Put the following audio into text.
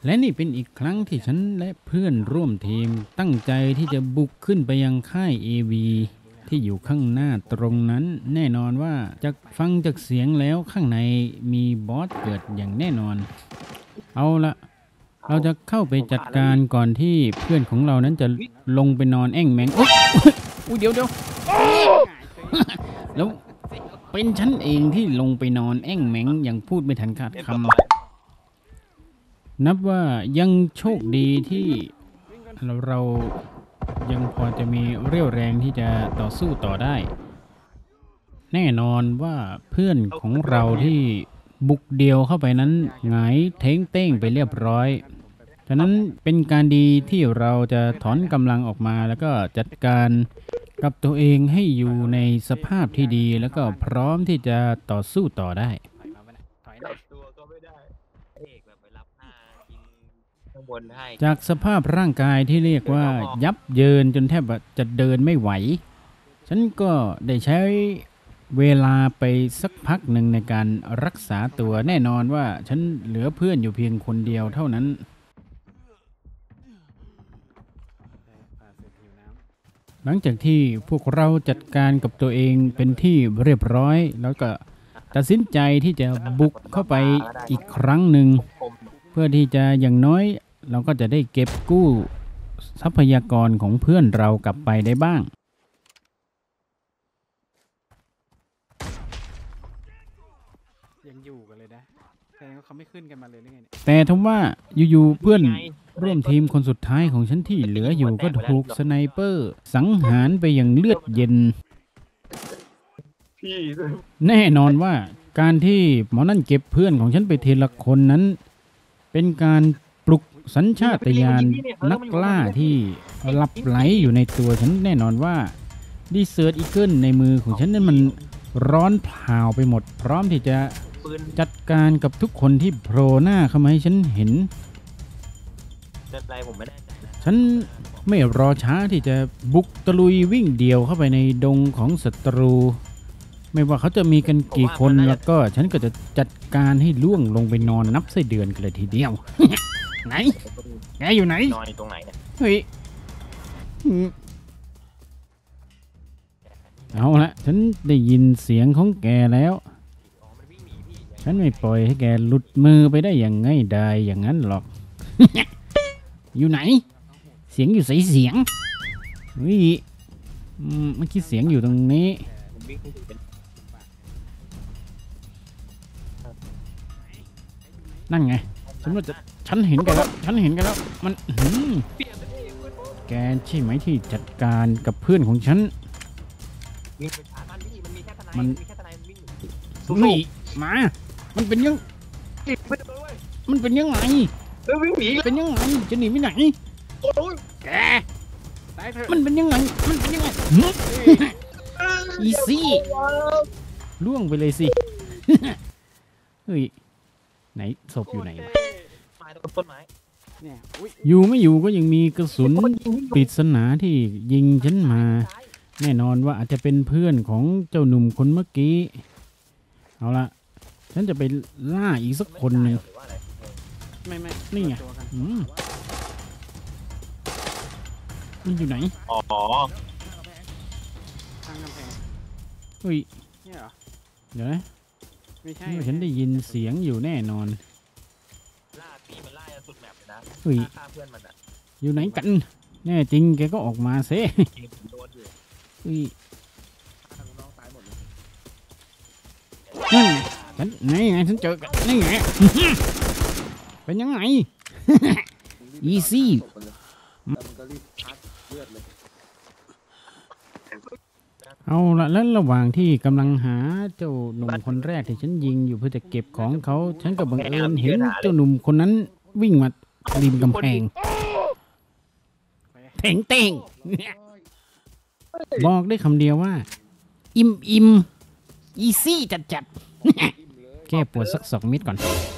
และนี่เป็นอีกครั้งที่ฉันและเพื่อนร่วมทีมตั้งใจที่จะบุกขึ้นไปยังค่าย AV ที่อยู่ข้างหน้าตรงนั้นแน่นอนว่าจะฟังจากเสียงแล้วข้างในมีบอสเกิดอย่างแน่นอนเอาละเราจะเข้าไปจัดการก่อนที่เพื่อนของเรานั้นจะลงไปนอนแอ่งแมงอุ๊ยเดี๋ยวแล้วเป็นฉันเองที่ลงไปนอนแอ่งแมงยังพูดไม่ทันขาดคำนับว่ายังโชคดีที่เรายังพอจะมีเรี่ยวแรงที่จะต่อสู้ต่อได้แน่นอนว่าเพื่อนของเราที่บุกเดียวเข้าไปนั้นหงายเท้งเต้งไปเรียบร้อยฉะนั้นเป็นการดีที่เราจะถอนกำลังออกมาแล้วก็จัดการกับตัวเองให้อยู่ในสภาพที่ดีแล้วก็พร้อมที่จะต่อสู้ต่อได้จากสภาพร่างกายที่เรียกว่ายับเยินจนแทบจะเดินไม่ไหวฉันก็ได้ใช้เวลาไปสักพักหนึ่งในการรักษาตัวแน่นอนว่าฉันเหลือเพื่อนอยู่เพียงคนเดียวเท่านั้นหลังจากที่พวกเราจัดการกับตัวเองเป็นที่เรียบร้อยแล้วก็ตัดสินใจที่จะบุกเข้าไปอีกครั้งหนึ่งเพื่อที่จะอย่างน้อยเราก็จะได้เก็บกู้ทรัพยากรของเพื่อนเรากลับไปได้บ้างยังอยู่กันเลยนะแต่เขาไม่ขึ้นกันมาเลยหรือไงแต่ทว่าอยู่ๆเพื่อนร่วมทีมคนสุดท้ายของฉันที่เหลืออยู่ก็ถูกสไนเปอร์สังหารไปอย่างเลือดเย็นแน่นอนว่าการที่หมอนั่นเก็บเพื่อนของฉันไปทีละคนนั้นเป็นการปลุกสัญชาตญาณนักล่าที่หลับไหลอยู่ในตัวฉันแน่นอนว่าดีเซิร์ตอีเกิลในมือของฉันนั้นมันร้อนเผาไปหมดพร้อมที่จะจัดการกับทุกคนที่โผล่หน้าเข้ามาให้ฉันเห็นฉันไม่รอช้าที่จะบุกตะลุยวิ่งเดี่ยวเข้าไปในดงของศัตรูไม่ว่าเขาจะมีกันกี่คนแล้วก็ฉันก็จะจัดการให้ล่วงลงไปนอนนับไส้เดือนกันเลยทีเดียว ไหนแกอยู่ไหนนอนตรงไหนเนี่ยเฮ้ยเอาละฉันได้ยินเสียงของแกแล้วฉันไม่ปล่อยให้แกหลุดมือไปได้อย่างง่ายดายอย่างนั้นหรอก อยู่ไหนเสียงอยู่ใส่เสียงเฮ้ยเมื่อกี้เสียงอยู่ตรงนี้นั่นไงฉันเห็นกันแล้วมันแกใช่ไหมที่จัดการกับเพื่อนของฉันมันนี่มามันเป็นยังไงเป็นยังไงจะหนีไปไหนแกมันเป็นยังไงอีซี่ล่วงไปเลยสิเฮ้ยไหนศพอยู่ไหนวะอยู่ไม่อยู่ก็ยังมีกระสุนปริศนาที่ยิงฉันมาแน่นอนว่าอาจจะเป็นเพื่อนของเจ้าหนุ่มคนเมื่อกี้เอาละฉันจะไปล่าอีกสักคนหนึ่งไม่นี่ไงมันอยู่ไหนอ๋อทางกำแพงเฮ้ยเนี่ยเหรอเดี๋ยวนะไม่ใช่ฉันได้ยินเสียงอยู่แน่นอนล่าปีมันล่าสุดแมปเลยนะเฮ้ยฆ่าเพื่อนมันอะอยู่ไหนกันแน่จริงแกก็ออกมาเซ่เฮ้ยนั่นฉันไงฉันเจอกันนี่ไงเป็นยังไง อีซี่เอาละแล้วระหว่างที่กำลังหาเจ้าหนุ่มคนแรกที่ฉันยิงอยู่เพื่อจะเก็บของเขาฉันก็บังเอิญเห็นเจ้าหนุ่มคนนั้นวิ่งมาริมกำแพงเต่งบอกได้คำเดียวว่าอิ่มอีซี่จัดแก้ปวดสัก2 เม็ดก่อน